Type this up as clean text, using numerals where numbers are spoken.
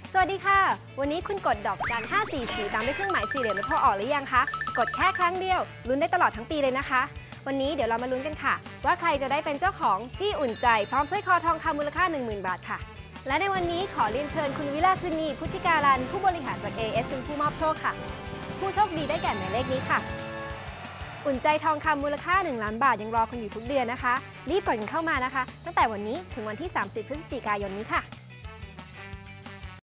สวัสดีค่ะวันนี้คุณกดดอกจัน544ตามด้วยเครื่องหมายสี่เหลี่ยมแล้วโทรออกหรือยังคะกดแค่ครั้งเดียวลุ้นได้ตลอดทั้งปีเลยนะคะวันนี้เดี๋ยวเรามาลุ้นกันค่ะว่าใครจะได้เป็นเจ้าของที่อุ่นใจพร้อมสร้อยคอทองคำมูลค่า 10,000 บาทค่ะและในวันนี้ขอเรียนเชิญคุณวิลาสินีพุทธิการันผู้บริหารจาก AS เป็นผู้มอบโชคค่ะผู้โชคดีได้แก่หมายเลขนี้ค่ะอุ่นใจทองคำมูลค่า1 ล้านบาทยังรอคุณอยู่ทุกเดือนนะคะรีบกดกันเข้ามานะคะตั้งแต่วันนี้ถึงวันที่30 พฤศจิกายนนี้ค่ะ